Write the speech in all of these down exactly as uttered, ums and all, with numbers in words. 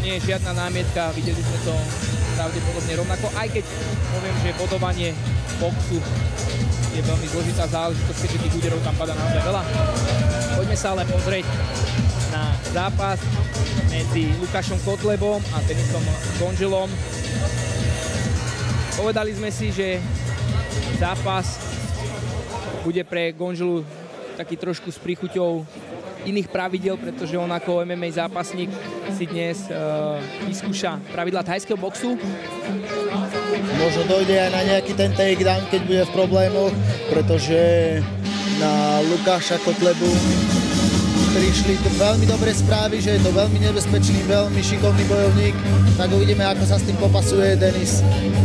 nie je žiadna námietka, videli sme to pravdepodobne rovnako, aj keď poviem, že bodovanie boxu je veľmi zložitá záležitosť, keďže tých úderov tam padá naozaj veľa. Poďme sa ale pozrieť na zápas medzi Lukášom Kotlebom a Denisom Gonželom. Povedali sme si, že zápas bude pre Gonželu taký trošku s príchuťou iných pravidel, pretože on ako em em á zápasník si dnes uh, vyskúša pravidlá thajského boxu. Možno dojde aj na nejaký ten takedown, keď bude v problémoch, pretože na Lukáša Kotlebu prišli veľmi dobré správy, že je to veľmi nebezpečný, veľmi šikovný bojovník, tak uvidíme, ako sa s tým popasuje Denis.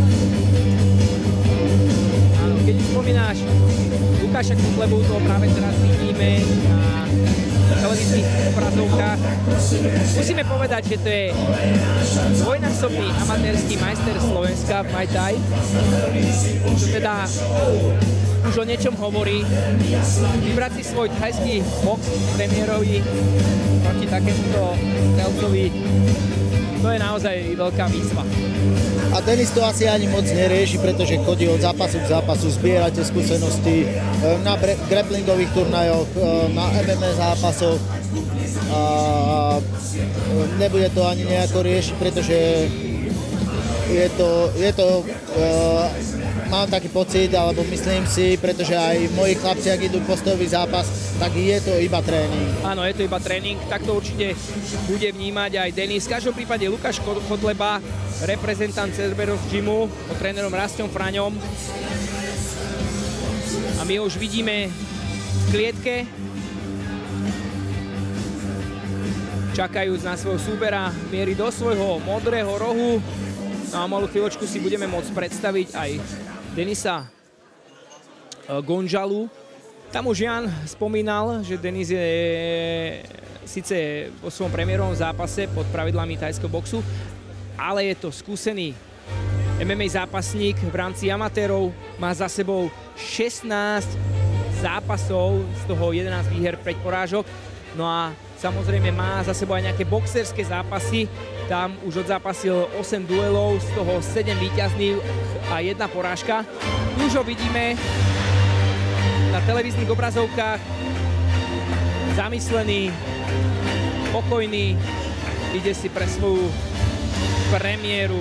Áno, keď spomínáš Lukáša Kotlebu, to práve teraz vidíme na televíznych obrazovkách. Musíme povedať, že to je dvojnásobný amatérsky majster Slovenska v Muay Thai, čo teda už o niečom hovorí. Vybrať si svoj thajský box premiérový proti takémuto strelcovi, to je naozaj veľká výzva. A Denis to asi ani moc nerieši, pretože chodí od zápasu k zápasu, zbiera tie skúsenosti na grapplingových turnajoch, na em em á zápasoch. A nebude to ani nejako riešiť, pretože je to, je to uh, mám taký pocit, alebo myslím si, pretože aj moji chlapci, ak idú postojový zápas, tak je to iba tréning. Áno, je to iba tréning, tak to určite bude vnímať aj Denis. V každom prípade Lukáš Kotleba, reprezentant Cerberus Gymu pod trénerom Rastom Fraňom. A my ho už vidíme v klietke, čakajúc na svojho súbera, mierí do svojho modrého rohu. No a malú chvíľočku si budeme môcť predstaviť aj Denisa Gonžalu. Tam už Jan spomínal, že Denis je síce vo svojom premiérovom zápase pod pravidlami thajského boxu, ale je to skúsený em em á zápasník v rámci amatérov, má za sebou šestnásť zápasov, z toho jedenásť výher, päť porážok. No a samozrejme má za sebou aj nejaké boxerské zápasy, tam už odzápasil osem duelov, z toho sedem víťazných a jedna porážka. Už ho vidíme na televíznych obrazovkách, zamyslený, pokojný, ide si pre svoju premiéru.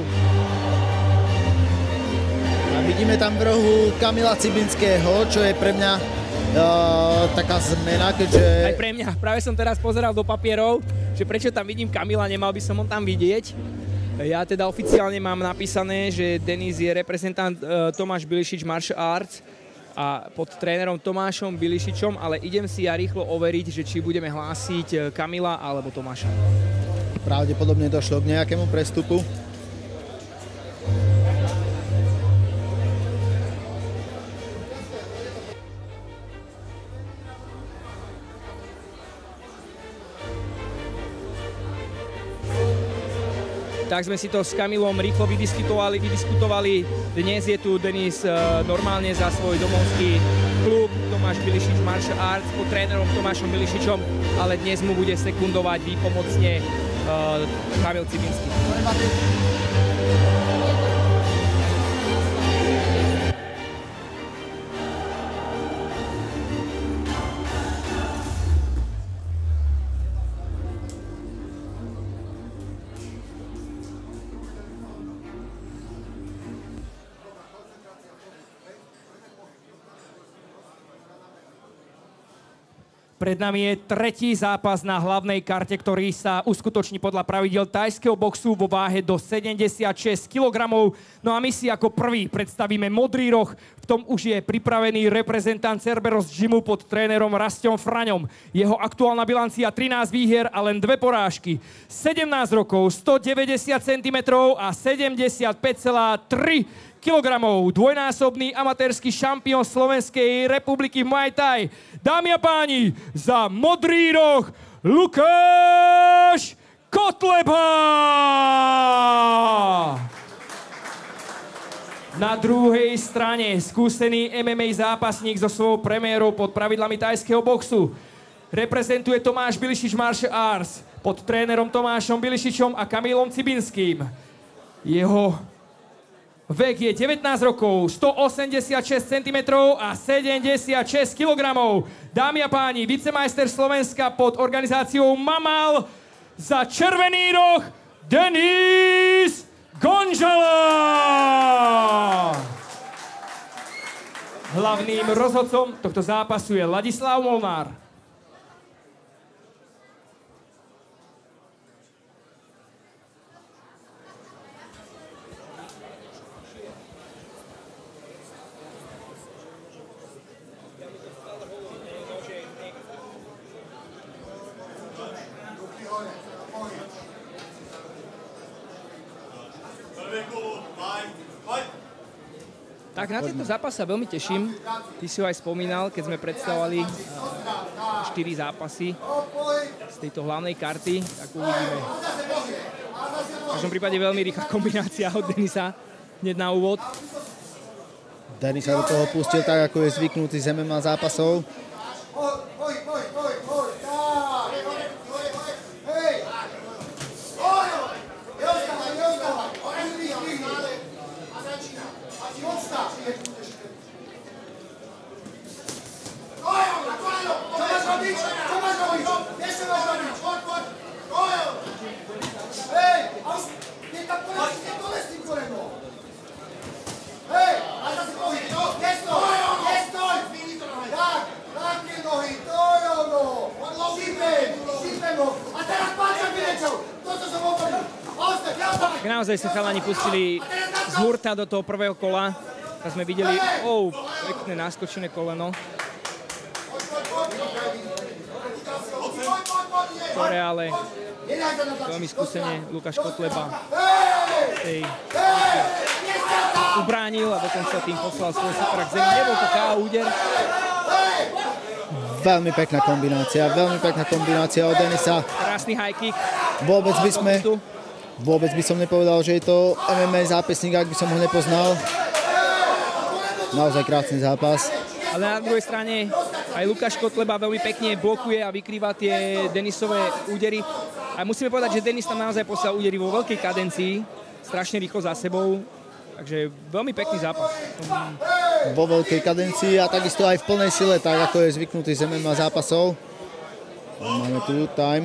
A vidíme tam v rohu Kamila Cibinského, čo je pre mňa uh, taká zmena, keďže... Aj pre mňa, práve som teraz pozeral do papierov, že prečo tam vidím Kamila, nemal by som ho tam vidieť. Ja teda oficiálne mám napísané, že Denis je reprezentant uh, Tomáš Bilišič Martial Arts a pod trénerom Tomášom Bilišičom, ale idem si ja rýchlo overiť, že či budeme hlásiť Kamila alebo Tomáša. Pravdepodobne došlo k nejakému prestupu. Tak sme si to s Kamilom rýchlo vydiskutovali, vydiskutovali. Dnes je tu Denis uh, normálne za svoj domovský klub Tomáš Bilišič Martial Arts pod trénerom Tomášom Bilišičom, ale dnes mu bude sekundovať výpomocne uh, Kamil Cibinský. Pred nami je tretí zápas na hlavnej karte, ktorý sa uskutoční podľa pravidiel thajského boxu vo váhe do sedemdesiatšesť kilogramov. No a my si ako prvý predstavíme modrý roh. V tom už je pripravený reprezentant Cerberus Gymu pod trénerom Rastom Fraňom. Jeho aktuálna bilancia trinásť výhier a len dve porážky. sedemnásť rokov, stodeväťdesiat centimetrov a sedemdesiatpäť celá tri kilogramov. Dvojnásobný amatérsky šampión Slovenskej republiky v Muay Thai. Dámy a páni, za modrý roh Lukáš Kotleba! Na druhej strane skúsený em em á zápasník so svojou premiérou pod pravidlami thajského boxu. reprezentuje Tomáš Bilišič Martial Arts pod trénerom Tomášom Bilišičom a Kamilom Cibinským. Jeho vek je devätnásť rokov, stoosemdesiatšesť centimetrov a sedemdesiatšesť kilogramov. Dámy a páni, vicemajster Slovenska pod organizáciou Mamal za Červený roh Denis Gonžala. Hlavným rozhodcom tohto zápasu je Ladislav Molnár. Tak na tento zápas sa veľmi teším. Ty si ho aj spomínal, keď sme predstavovali štyri zápasy z tejto hlavnej karty, tak uvidíme. V každom prípade veľmi rýchla kombinácia od Denisa hneď na úvod. Denis sa do toho pustil tak, ako je zvyknutý z em em á zápasov. Naozaj sa chalani pustili z hurta do toho prvého kola. Teraz sme videli, oh, pekné naskočené koleno. Ktoré ale veľmi skúsene Lukáš Kotleba tej ubránil a dokonca tým poslal svoj supera k zemi. Nebol to ká ó úder. Veľmi pekná kombinácia, veľmi pekná kombinácia od Denisa. Krásny high kick. Vôbec by sme... Vôbec by som nepovedal, že je to em em á zápasník, ak by som ho nepoznal. Naozaj krásny zápas. Ale na druhej strane aj Lukáš Kotleba veľmi pekne blokuje a vykrýva tie Denisové údery. A musíme povedať, že Denis tam naozaj poslal údery vo veľkej kadencii, strašne rýchlo za sebou. Takže veľmi pekný zápas. Vo veľkej kadencii a takisto aj v plnej sile, tak ako je zvyknutý z em em á zápasov. Máme tu time.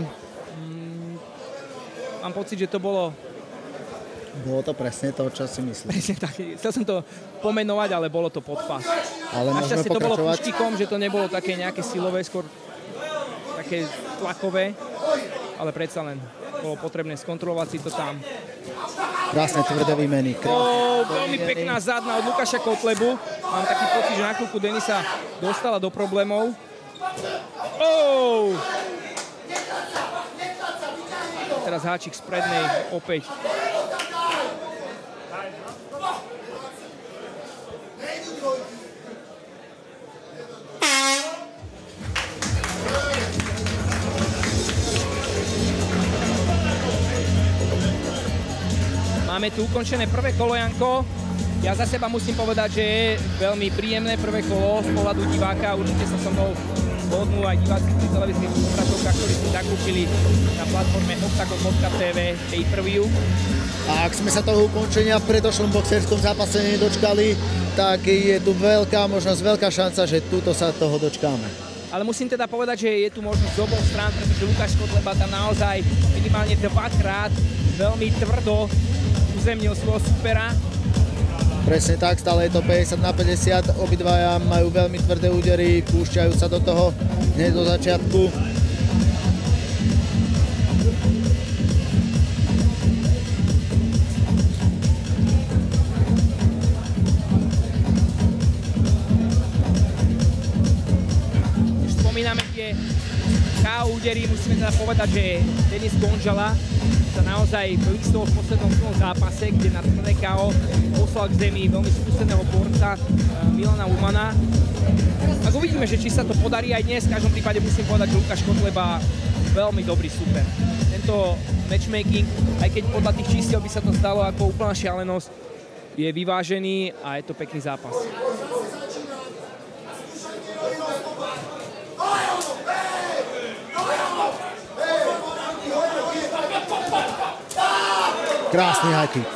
Mám pocit, že to bolo... Bolo to presne to, čo si myslím. Presne tak. Chcel som to pomenovať, ale bolo to podpas. Ale môžeme Našťastie to bolo pokračovať. puštikom, že to nebolo také nejaké silové, skôr také tlakové. Ale predsa len bolo potrebné skontrolovať si to tam. Krásne tvrdé výmeny. Oh, veľmi pekná zadná od Lukáša Kotlebu. Mám taký pocit, že na chvíľku Denisa dostala do problémov. Oh! Teraz háčik z prednej opäť. Máme tu ukončené prvé kolo, Janko. Ja za seba musím povedať, že je veľmi príjemné prvé kolo z pohľadu diváka. Určite sa so mnou zhodnú aj diváci pri televíznych obrazovkách, ktorí si zakúpili na platforme Octagon bodka té vé pay-per-view. A ak sme sa toho ukončenia v predošlom boxerskom zápase nedočkali, tak je tu veľká možnosť, veľká šanca, že túto sa toho dočkáme. Ale musím teda povedať, že je tu možnosť z oboch strán, pretože Lukáš Kotleba tam naozaj minimálne dvakrát veľmi tvrdo uzemnil svojho supera. Presne tak, stále je to päťdesiat na päťdesiat, obidvaja majú veľmi tvrdé údery, púšťajú sa do toho hneď do začiatku. Už spomíname tie ká ó údery, musíme teda povedať, že Denis Gonžala sa naozaj vylistol v poslednom svojom zápase, kde na tvrdé ká ó poslal k zemi veľmi skúseného borca Milana Umana. Tak uvidíme, že či sa to podarí aj dnes. V každom prípade musím povedať, že Lukáš Kotleba veľmi dobrý super. Tento matchmaking, aj keď podľa tých čísiel by sa to zdalo ako úplná šialenosť, je vyvážený a je to pekný zápas. Krásny high kick.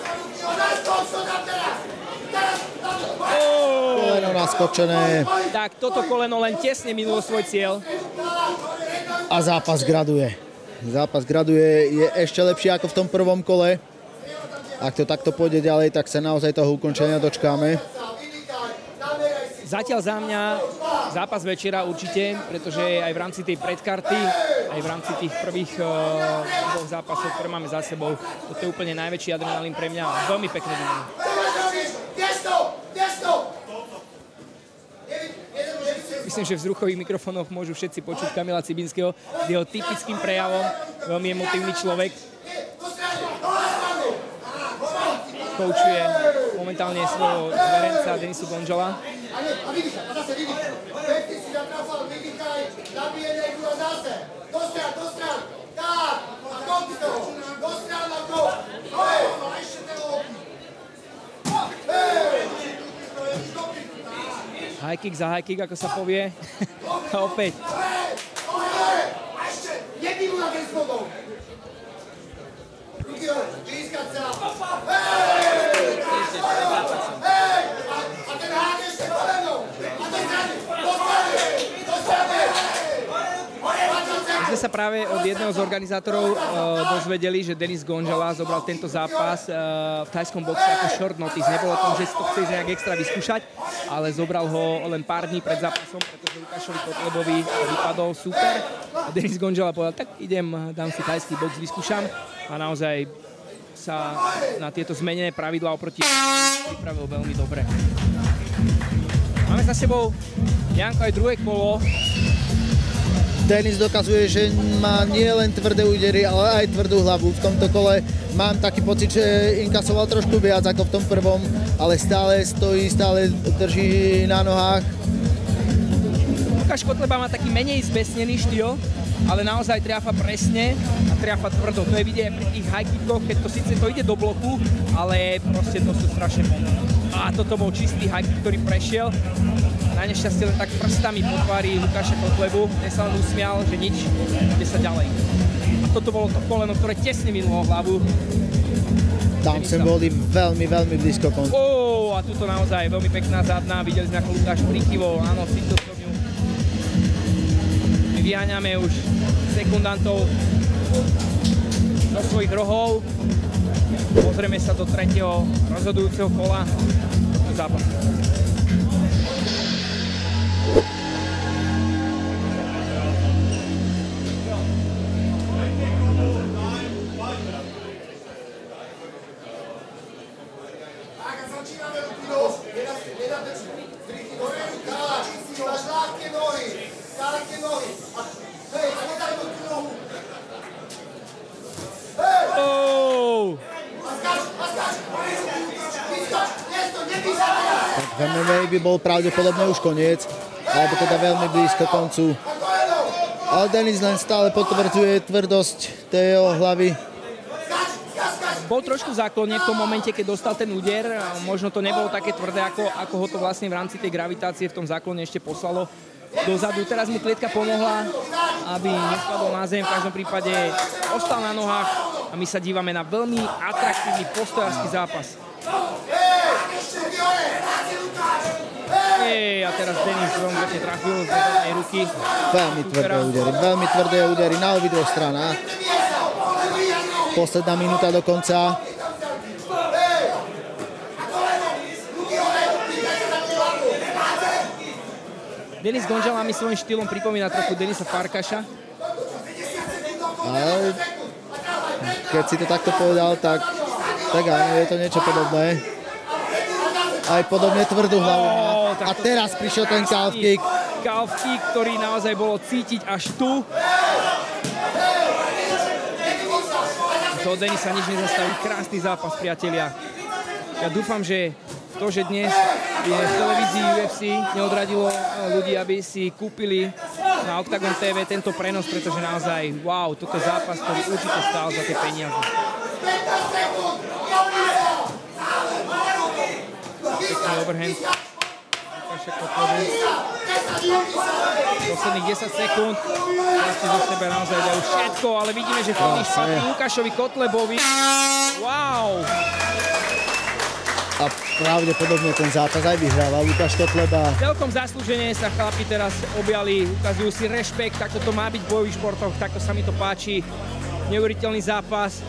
Koleno naskočené. Tak, toto koleno len tesne minulo svoj cieľ. A zápas graduje. Zápas graduje, je ešte lepší ako v tom prvom kole. Ak to takto pôjde ďalej, tak sa naozaj toho ukončenia dočkáme. Zatiaľ za mňa zápas večera určite, pretože aj v rámci tej predkarty, aj v rámci tých prvých uh, dvoch zápasov, ktoré máme za sebou, toto je úplne najväčší adrenalín pre mňa. Veľmi pekné dňa. Myslím, že v vzruchových mikrofónoch môžu všetci počuť Kamila Cibinského s jeho typickým prejavom. Veľmi emotívny človek. Koučuje momentálne svojho zverenca Denisa Gonžala. High kick za high kick, ako sa povie. A opäť. My sme sa práve od jedného z organizátorov uh, dozvedeli, že Denis Gonžala zobral tento zápas uh, v thajskom boxe ako short notice. Nebolo tom, že si to chce nejak extra vyskúšať, ale zobral ho len pár dní pred zápasom, pretože Lukášovi Kotlebovi vypadol super. A Denis Gonžala povedal, tak idem, dám si thajský box, vyskúšam. A naozaj sa na tieto zmenené pravidlá oproti pripravil veľmi dobre. Máme za sebou, Janko, aj druhé kolo. Denis dokazuje, že má nie len tvrdé údery, ale aj tvrdú hlavu. V tomto kole mám taký pocit, že inkasoval trošku viac ako v tom prvom, ale stále stojí, stále drží na nohách. Lukáš Kotleba má taký menej zbesnený štýl, ale naozaj triafa presne a triafa tvrdo. To je vidieť pri tých high kickoch, keď to síce to ide do bloku, ale proste to sú strašne pomôcť. A toto bol čistý high kick, ktorý prešiel. Na nešťastie len tak prstami po tvári Lukáša Kotlebu, kde sa len usmial, že nič, ide sa ďalej. A toto bolo to koleno, ktoré tesne minulo hlavu. Tam sem boli veľmi, veľmi blízko konca. Ó, a tuto naozaj veľmi pekná zadná, videli sme, ako Lukáš prikyvol, áno, cítil som ju. My vyháňame už sekundantov do svojich rohov. Pozrieme sa do tretieho rozhodujúceho kola zápasu. V em em á by bol pravdepodobne už koniec, alebo teda veľmi blízko koncu. Ale Denis len stále potvrdzuje tvrdosť tej jeho hlavy. Bol trošku v záklone v tom momente, keď dostal ten úder. Možno to nebolo také tvrdé, ako, ako ho to vlastne v rámci tej gravitácie v tom záklone ešte poslalo dozadu. Teraz mu klietka pomohla, aby nespadol na zem. V každom prípade ostal na nohách a my sa dívame na veľmi atraktívny postojársky zápas. Ej, a teraz Denis veľmi pekne trafil z zadnej ruky. Veľmi tvrdé údery, veľmi tvrdé údery na obidvoch stranách. Posledná minúta do konca. Denis Gonžala mi svojím štýlom pripomína trochu Denisa Farkaša. Ale keď si to takto povedal, tak, tak áno, je to niečo podobné. Aj podobne tvrdú hlavu. Oh, a teraz prišiel ten calf kick. Calf kick, ktorý naozaj bolo cítiť až tu. To Denisa nič nezastaví. Krásny zápas, priatelia. Ja dúfam, že to, že dnes je v televízii ú ef cé, neodradilo ľudí, aby si kúpili na Octagon té vé tento prenos, pretože naozaj, wow, toto je zápas, ktorý určite stál za tie peniaze. Pekný overhand. Lukáš Lukáša Kotlebu. Posledných desať sekúnd. Chlapci zo sebe naozaj dajú všetko, ale vidíme, že finish patrí Lukášovi Kotlebovi. Wow! A pravdepodobne ten zápas aj vyhráva Lukáš Kotleba. Celkom zaslúžene sa chlapi teraz objali, ukazujú si rešpekt, ako to má byť v bojových športoch, takto sa mi to páči. Neuveriteľný zápas.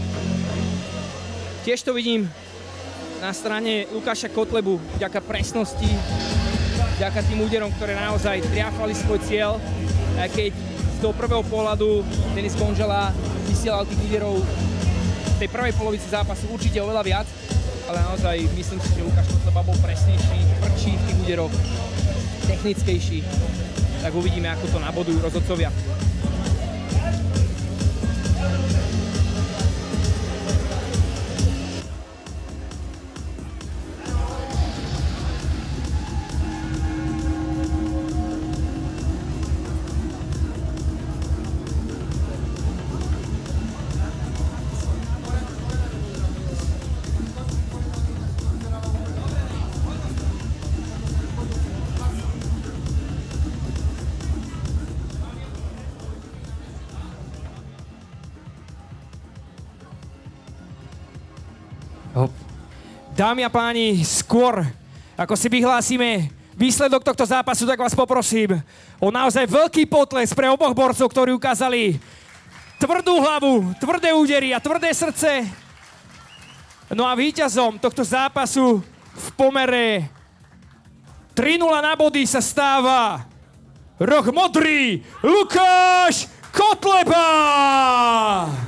Tiež to vidím na strane Lukáša Kotlebu, vďaka presnosti, vďaka tým úderom, ktoré naozaj triafali svoj cieľ. Aj keď z toho prvého pohľadu Denis Konžela vysielal tých úderov v tej prvej polovici zápasu určite oveľa viac, ale naozaj myslím si, že Lukáš Kotleba bol presnejší, tvrdší v tých úderoch, technickejší. Tak uvidíme, ako to nabodujú rozhodcovia. Dámy a páni, skôr ako si vyhlásime výsledok tohto zápasu, tak vás poprosím o naozaj veľký potles pre oboch borcov, ktorí ukázali tvrdú hlavu, tvrdé údery a tvrdé srdce. No a víťazom tohto zápasu v pomere tri nula na body sa stáva roh modrý Lukáš Kotleba!